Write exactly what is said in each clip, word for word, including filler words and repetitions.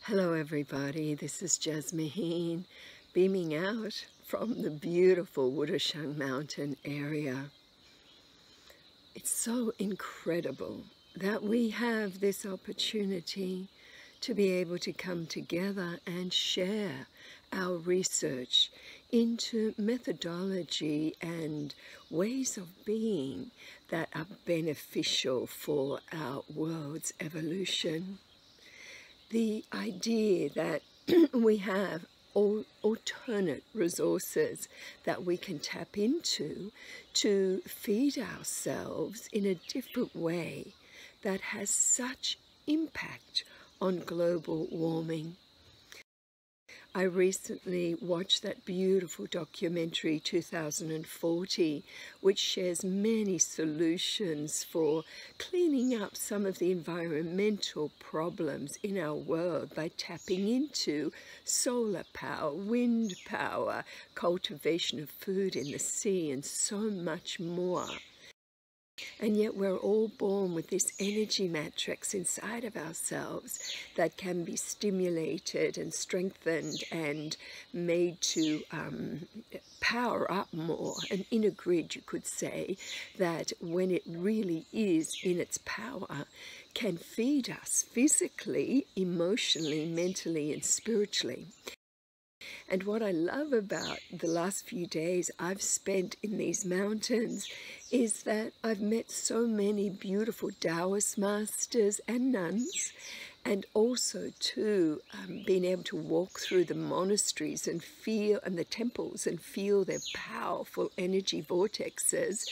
Hello everybody, this is Jasmuheen beaming out from the beautiful Wudang Mountain area. It's so incredible that we have this opportunity to be able to come together and share our research into methodology and ways of being that are beneficial for our world's evolution. The idea that we have all alternate resources that we can tap into to feed ourselves in a different way that has such impact on global warming. I recently watched that beautiful documentary two thousand forty, which shares many solutions for cleaning up some of the environmental problems in our world by tapping into solar power, wind power, cultivation of food in the sea, and so much more. And yet we're all born with this energy matrix inside of ourselves that can be stimulated and strengthened and made to um, power up more. An inner grid, you could say, that when it really is in its power, can feed us physically, emotionally, mentally, and spiritually. And what I love about the last few days I've spent in these mountains is that I've met so many beautiful Taoist masters and nuns, and also too um, being able to walk through the monasteries and feel, and the temples, and feel their powerful energy vortexes,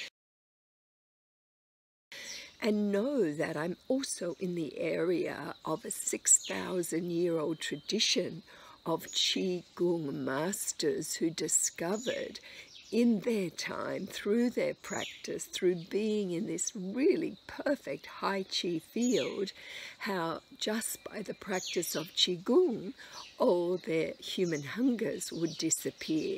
and know that I'm also in the area of a six thousand year old tradition of Qigong masters who discovered in their time, through their practice, through being in this really perfect high Qi field, how just by the practice of Qigong, all their human hungers would disappear.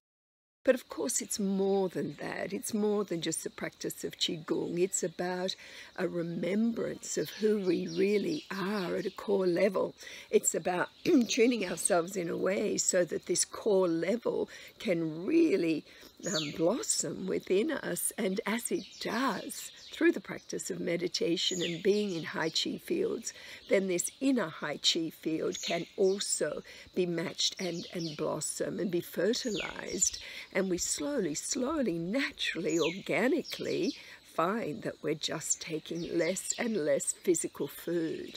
But of course it's more than that. It's more than just the practice of Qigong. It's about a remembrance of who we really are at a core level. It's about tuning ourselves in a way so that this core level can really um, blossom within us. And as it does, through the practice of meditation and being in high Qi fields, then this inner high Qi field can also be matched and, and blossom and be fertilized. And we slowly, slowly, naturally, organically find that we're just taking less and less physical food.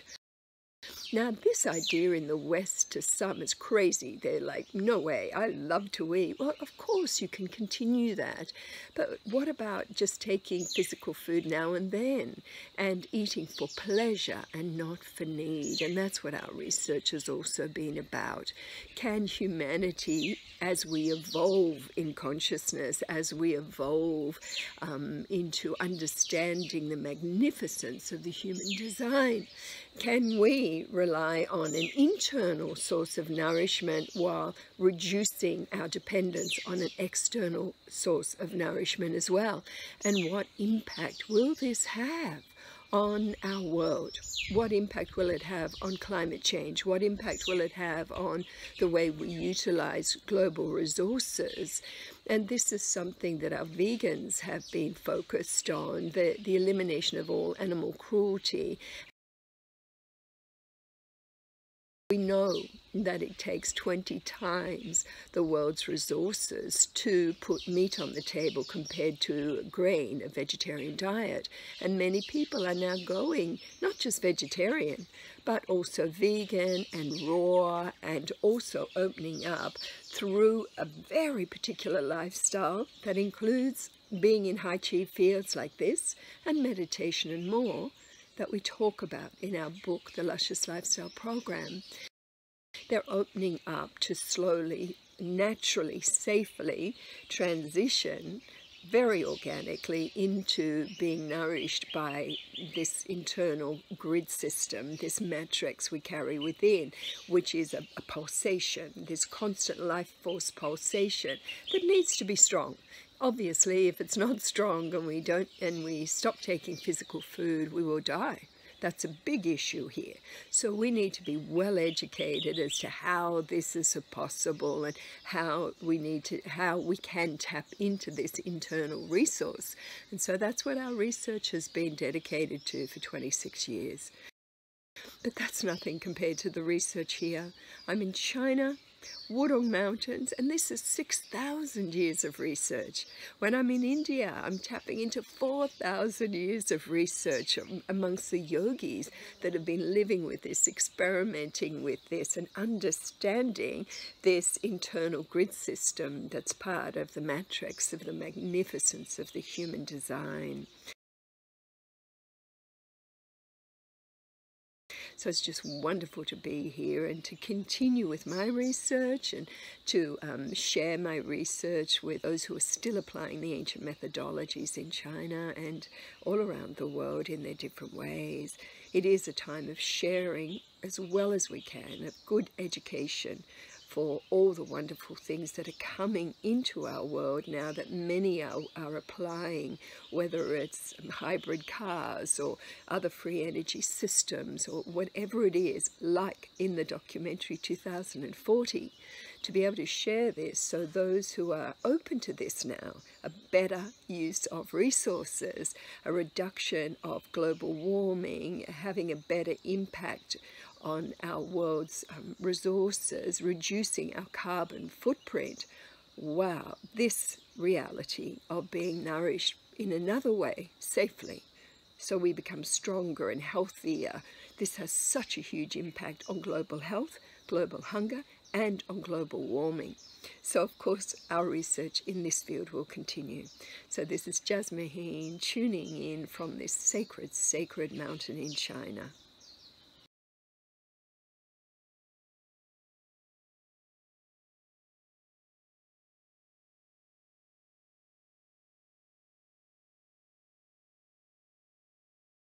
Now, this idea in the West to some is crazy. They're like, no way, I love to eat. Well, of course you can continue that. But what about just taking physical food now and then and eating for pleasure and not for need? And that's what our research has also been about. Can humanity, as we evolve in consciousness, as we evolve um, into understanding the magnificence of the human design, can we rely on an internal source of nourishment while reducing our dependence on an external source of nourishment as well? And what impact will this have on our world? What impact will it have on climate change? What impact will it have on the way we utilize global resources? And this is something that our vegans have been focused on, the, the elimination of all animal cruelty. We know that it takes twenty times the world's resources to put meat on the table compared to grain, a vegetarian diet. And many people are now going not just vegetarian, but also vegan and raw, and also opening up through a very particular lifestyle that includes being in high Qi fields like this and meditation and more, that we talk about in our book, The Luscious Lifestyle Program. They're opening up to slowly, naturally, safely transition very organically into being nourished by this internal grid system, this matrix we carry within, which is a, a pulsation, this constant life force pulsation that needs to be strong. Obviously, if it's not strong and we don't, and we stop taking physical food, we will die. That's a big issue here. So we need to be well educated as to how this is possible and how we need to, how we can tap into this internal resource. And so that's what our research has been dedicated to for twenty-six years. But that's nothing compared to the research here. I'm in China, Wudang Mountains, and this is six thousand years of research. When I'm in India, I'm tapping into four thousand years of research amongst the yogis that have been living with this, experimenting with this, and understanding this internal grid system that's part of the matrix of the magnificence of the human design. So it's just wonderful to be here and to continue with my research and to um, share my research with those who are still applying the ancient methodologies in China and all around the world in their different ways. It is a time of sharing as well as we can, of good education for all the wonderful things that are coming into our world now that many are, are applying, whether it's hybrid cars or other free energy systems or whatever it is, like in the documentary two thousand forty, to be able to share this so those who are open to this now, a better use of resources, a reduction of global warming, having a better impact on our world's um, resources, reducing our carbon footprint. Wow, this reality of being nourished in another way, safely, so we become stronger and healthier. This has such a huge impact on global health, global hunger, and on global warming. So, of course, our research in this field will continue. So this is Jasmuheen tuning in from this sacred, sacred mountain in China.